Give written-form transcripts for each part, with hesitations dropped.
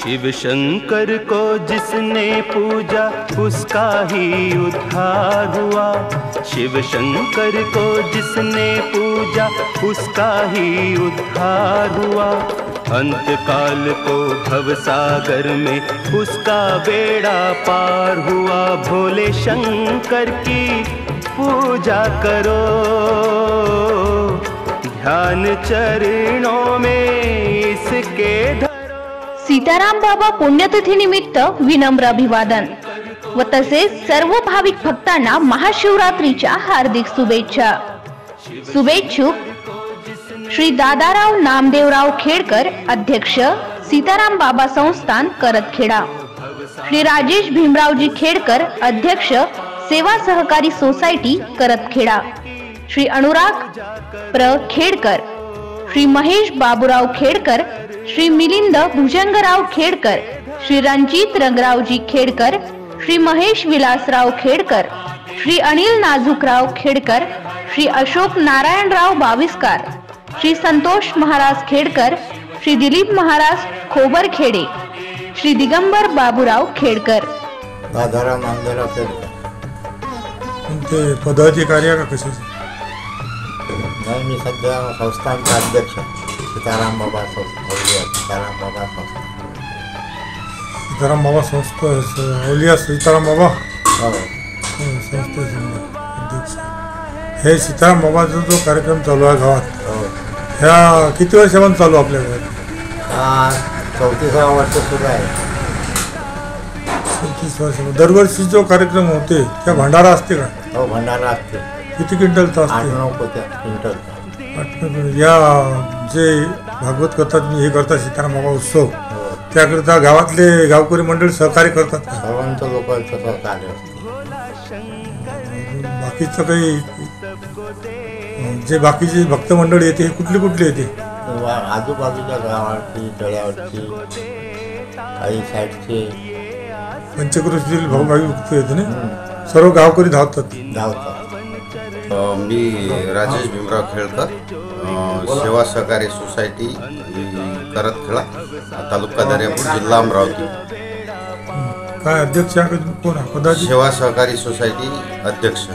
शिव शंकर को जिसने पूजा उसका ही उद्धार हुआ। शिव शंकर को जिसने पूजा उसका ही उद्धार हुआ। अंतकाल को भवसागर में उसका बेड़ा पार हुआ। भोले शंकर की पूजा करो, ध्यान चरणों में इसके धरो। सीताराम बाबा पुण्यतिथी निमित्त विनम्र अभिवादन व तसेच सर्व भाविक भक्तांना महाशिवरात्रीच्या हार्दिक शुभेच्छा। शुभेच्छुक श्री दादाराव नामदेवराव खेडकर, अध्यक्ष सीताराम बाबा संस्थान करतखेडा। श्री राजेश भीमरावजी खेडकर, अध्यक्ष सेवा सहकारी सोसायटी करतखेडा। श्री अनुराग प्र खेडकर, श्री महेश बाबूराव खेडकर, श्री मिलिंद भुजंगराव खेडकर, श्री रणजित रंगरावजी खेडकर, श्री महेश विलासराव खेडकर, श्री अनिल नाजुकराव खेडकर, श्री अशोक नारायणराव बाविस्कार, श्री संतोष महाराज खेडकर, श्री दिलीप महाराज खोबरखेडे, श्री दिगंबर बाबूराव खेडकर। दादाराव नामदेवराव खेडकर ते पदाधिकारी का कसे? नाही, मी सध्या संस्थानचा अध्यक्ष सीताराम बाबा संस्था, सीताराम बाबा संस्था, सीताराम बाबा संस्था औलिया सीताराम बाबा संस्थेचे अध्यक्ष। हे सीताराम बाबाचा जो कार्यक्रम चालू आहे गावात, ह्या किती वर्षापासून चालू आपल्या गावात? 34 वर्ष सुरू आहे। 34 वर्ष। दरवर्षी जो कार्यक्रम होते त्या भंडारा असते का? हो, भंडारा असते। किती क्विंटलचा असते? 8-9 क्विंटलचा। या जे भागवत कथा हे करतात सीताराम बाबा उत्सव, त्याकरिता गावातले गावकरी मंडळ सहकार्य करतात का? सर्वांचं लोकांचं सहकार्य असतं। बाकीचं काही जे बाकीचे भक्त मंडळ येते हे कुठली कुठली येते? आजूबाजूच्या गावाची, तळ्यावरची, काही साईडचे पंचक्रोशीतील भाऊभावी भक्त येते ना, सर्व गावकरी धावतात। मी राजेश भीमराव खेडकर, सेवा सहकारी सोसायटी करतखेडा, तालुका दर्यापूर, जिल्हा अमरावती। काय अध्यक्ष कोण आहे? पदाधिकारी? सेवा सहकारी सोसायटी अध्यक्ष।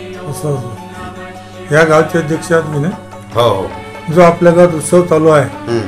या गावचे अध्यक्ष आहात मी ना? हो हो। जो आपल्या गावात उत्सव चालू आहे,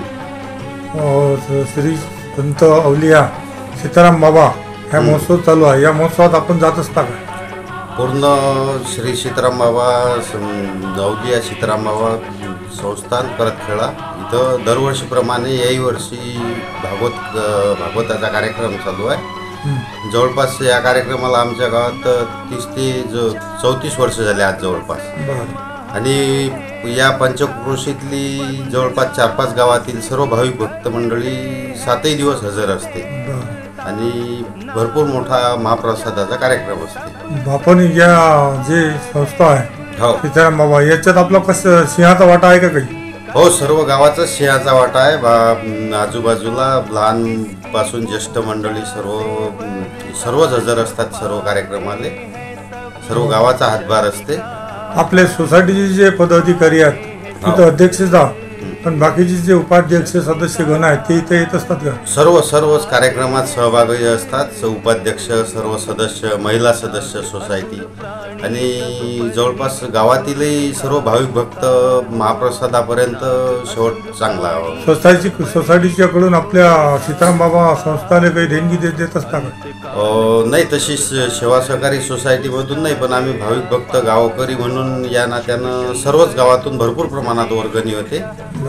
श्री संत औलिया सीताराम बाबा ह्या महोत्सव चालू आहे, या महोत्सवात आपण जात असता का? पूर्ण श्री सीताराम बाबा औलिया सीताराम बाबा संस्थान करतखेडा इथं दरवर्षीप्रमाणे याही वर्षी भागवताचा कार्यक्रम चालू आहे। जवळपास या कार्यक्रमाला आमच्या गावात 30 ते 34 वर्ष झाले आज जवळपास। आणि या पंचक्रोशीतली जवळपास 4-5 गावातील सर्व भाविक भक्त मंडळी 7ही दिवस हजर असते आणि भरपूर मोठा महाप्रसादाचा कार्यक्रम असते। आपण या जे संस्था आहे सीताराम बाबा, याच्यात आपला कसं सिंहाचा वाटा आहे का काही? हो, सर्व गावाचा सिंहाचा वाटा आहे। आजूबाजूला लहानपासून ज्येष्ठ मंडळी सर्वच हजर असतात सर्व कार्यक्रमाले। सर्व गावाचा हातभार असते। आपल्या सोसायटीचे जे पदाधिकारी आहेत तिथं अध्यक्षच आहात, पण बाकीचे जे उपाध्यक्ष सदस्य गण आहेत ते इथे येत असतात का? सर्वच कार्यक्रमात सहभागी असतात। उपाध्यक्ष, सर्व सदस्य, महिला सदस्य सोसायटी आणि जवळपास गावातीलही सर्व भाविक भक्त महाप्रसादापर्यंत शेवट चांगला। सोसायटीच्याकडून आपल्या सीताराम बाबा संस्थाने काही देणगी देत असतात का? नाही, तशी सेवा सहकारी सोसायटीमधून नाही, पण आम्ही भाविक भक्त गावकरी म्हणून या नात्यानं सर्वच गावातून भरपूर प्रमाणात वर्गणी होते।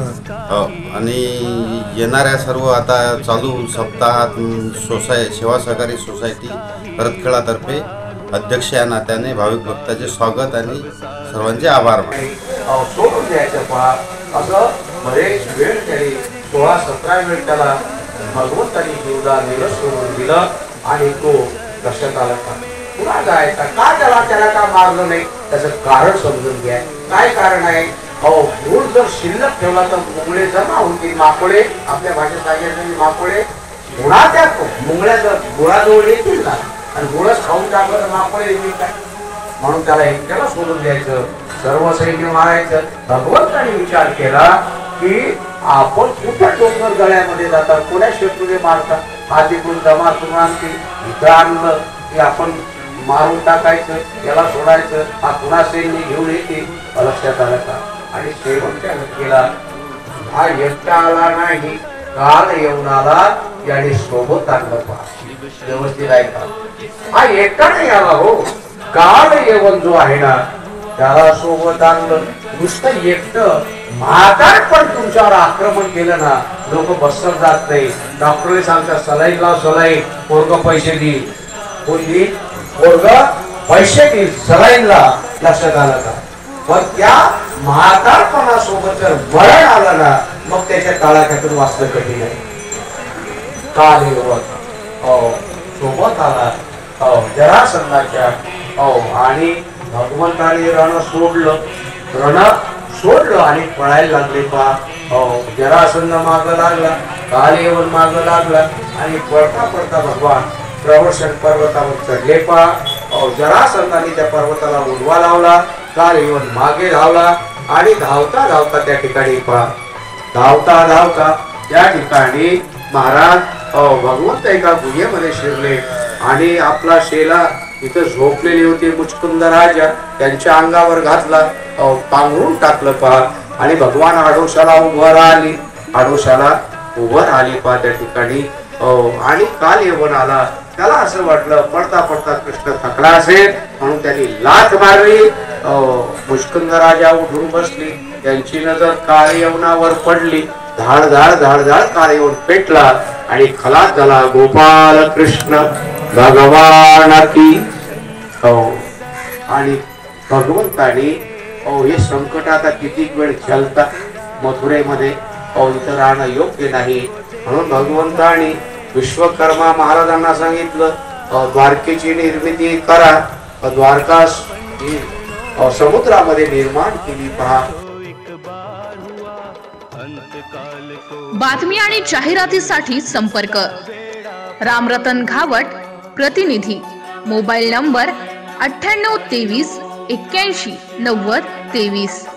आणि येणाऱ्या सर्व आता चालू सप्ताहात सेवा सहकारी सोसायटी करतखेडातर्फे अध्यक्ष या नात्याने भाविक भक्ताचे स्वागत आणि सर्वांचे आभार मानतो। सोडून द्यायचं पहा असं बरेच वेळ तरी 16-17 वेळ त्याला भगवंतानी जीवदान दिलं, सोडून दिलं आणि तो लक्षात आला का पुन्हा जायचा का? त्याला का मारलं नाही? त्याचं कारण समजून घ्या। काय कारण आहे? गुळ जर शिल्लक ठेवला तर मुंगळे जमा होतील, माकोळे, आपल्या भाषेत सांगितलं माकोळे गुळा त्या मुंगळ्या जर गुळाजवळ येतील ना आणि गुळच खाऊन टाकलं तर माकोळे येतील काय? म्हणून त्याला एकट्याला सोडून द्यायचं, सर्व सैन्य मारायचं। भगवंताने विचार केला की आपण कुठं डोंगर गळ्यामध्ये जातात, कोण्या शत्रूने मारतात, हा तिकडून जमा करून आणते, इथं आणलं की आपण मारून टाकायचं, याला सोडायचं, हा पुन्हा सैन्य घेऊन येते. लक्षात आलं का? आणि शेवटच्या केला हा एकटा आला नाही, काल येऊन आला, याने सोबत आणलं. व्यवस्थित आहे का? हा एकटा नाही आला हो, काल येऊन जो आहे ना त्याला सोबत आणलं. नुसतं एकटं म्हातार पण तुमच्यावर आक्रमण केलं ना, लोक बसत जात नाही. डॉक्टरने सांगतात सलाईन लाव, सलाईन, पोरग पैसे दे. कोण दे? पोरग पैसे दे, सलाईन ला. लक्षात आलं का? पण त्या म्हातारपणासोबत जर मरण आलं ना, मग त्याच्या काळाख्यातून वाचलं कठीण आहे. काल सोबत आला जरासंधाच्या, आणि भगवंताने रण सोडलं आणि पळायला लागले. जरासंध माग लागला, काल येऊन माग लागला, आणि पळता पळता भगवान प्रवर्षण पर्वतावर चढले. जरासंधाने त्या पर्वताला उडवा लावला, काल येऊन मागे धावला, आणि धावता धावता त्या ठिकाणी धावता त्या ठिकाणी महाराज भगवंत एका गुहेमध्ये शिरले, आणि आपला शेला इथं झोपलेली होती मुचकुंद राजा, त्यांच्या अंगावर घातला, पांघरून टाकलं. आणि भगवान आडोशाला उभं राहिली त्या ठिकाणी. आणि काल येऊन आला. त्याला असं वाटलं पडता पडता कृष्ण थकला असेल, म्हणून त्यांनी लाथ मारली. मुचकुंद राजा उठून बसली, त्यांची नजर काळ यवनावर पडली. धाड धाड धाड धाड काळ येऊन पेटला, आणि खलास झाला. गोपाल कृष्ण भगवान की. आणि भगवंतानी हे संकट आता किती वेळ चालतात मथुरेमध्ये, इथं राहणं योग्य नाही, म्हणून भगवंतानी विश्वकर्मा महाराजांना सांगितलं द्वारकेची निर्मिती करा. द्वारका समुद्रामध्ये निर्माण केली. पहा, बातमी आणि जाहिरातीसाठी संपर्क रामरतन घावट, प्रतिनिधी, मोबाईल नंबर 98 23 81 90 23.